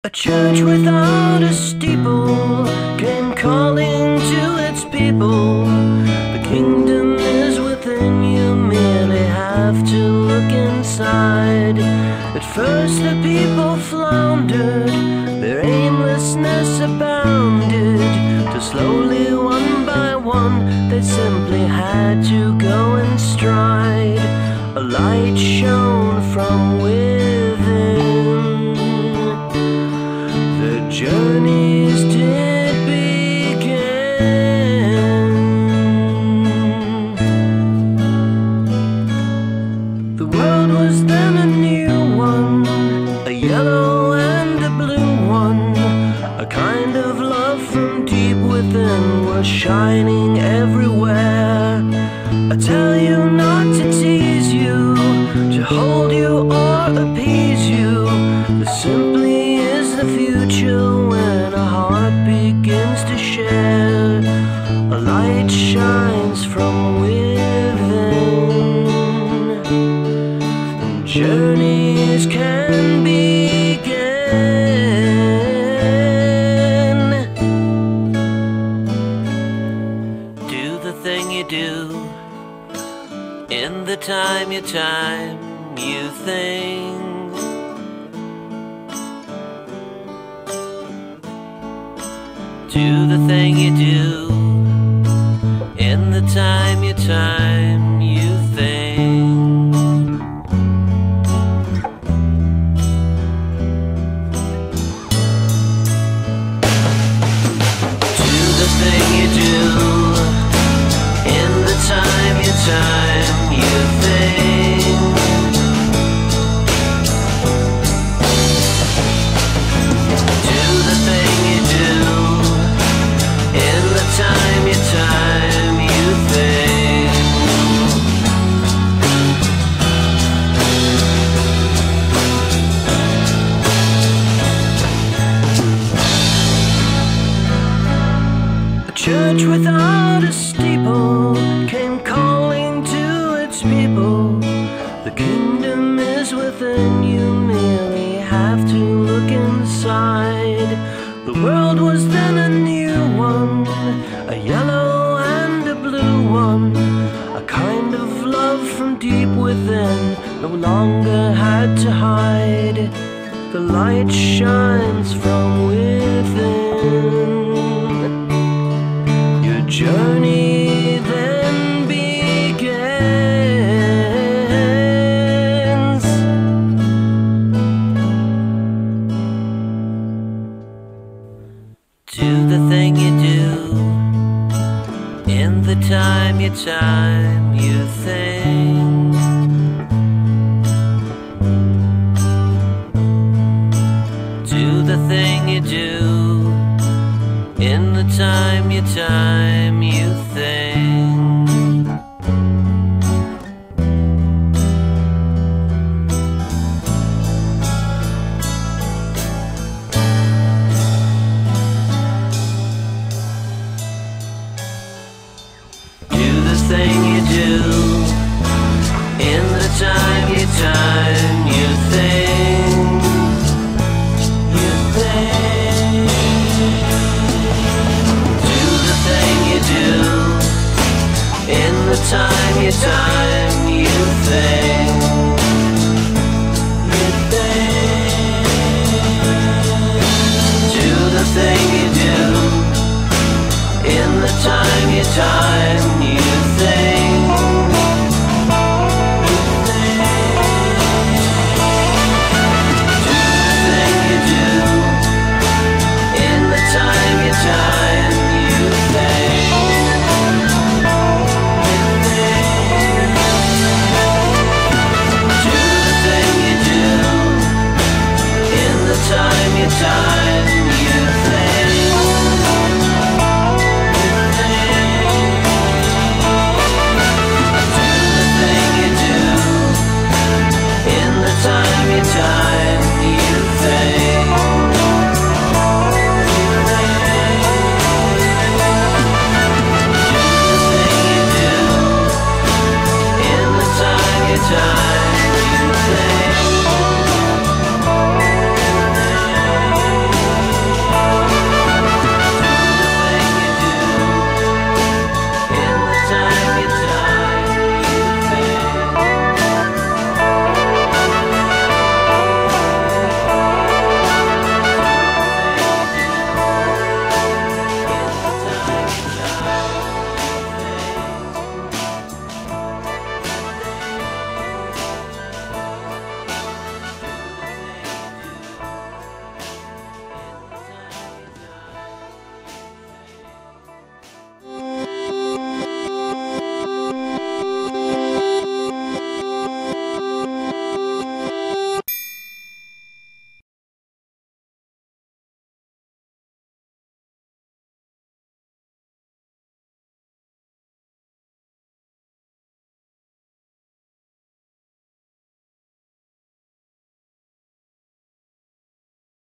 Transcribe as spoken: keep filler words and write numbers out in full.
A church without a steeple came calling to its people. The kingdom is within you, merely have to look inside. At first the people floundered, their aimlessness abounded. To slowly, one by one, they simply had to go in stride. A light shone from within. The journeys did begin. The world was then a new one, a yellow and a blue one. A kind of love from deep within was shining everywhere. I tell you not to tease you, to hold you or appease you. This simply is the future when a heart begins to share. A light shines from within, and journeys can begin. Do the thing you do in the time you time you think. Do the thing you do in the time you time you think. Do the thing you do in the time you time you think. Do the thing you do in the time you time you think. A church without a steeple came calling to its people. The kingdom is within you, merely have to look inside. The world was then a new one, a yellow and a blue one. A kind of love from deep within, no longer had to hide. The light shines from within. Your journey then begins. Do the thing you do in the time you time you think. Do the thing you do in the time you time you think. Thing you do in the time you time you think. You think. Do the thing you do in the time you time you think. You think. Do the thing you do in the time you time you think. You think. Do the thing you do in the time you time you think. You think. Do the thing you do in the time you time you think. Time you time you think. Do the thing you do in the time you time.